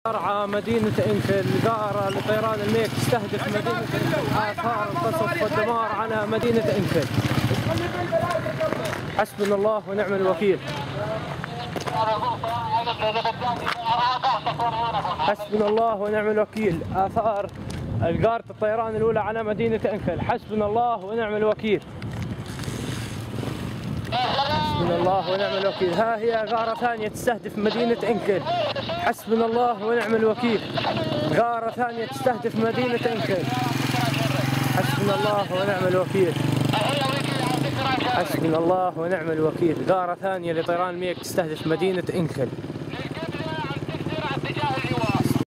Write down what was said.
غارة مدينة إنكل، غارة لطيران الميك تستهدف مدينة إنكل، آثار القصف والدمار على مدينة إنكل. حسبنا الله ونعم الوكيل. حسبنا الله ونعم الوكيل. آثار غارة الطيران الأولى على مدينة إنكل. حسبنا الله ونعم الوكيل. حسبنا الله ونعم الوكيل. ها هي غارة ثانية تستهدف مدينة إنكل. حسبنا الله ونعم الوكيل. غارة ثانية تستهدف مدينة إنكل. حسبنا الله ونعم الوكيل. حسبنا الله ونعم الوكيل. غارة ثانية لطيران ميك تستهدف مدينة إنكل.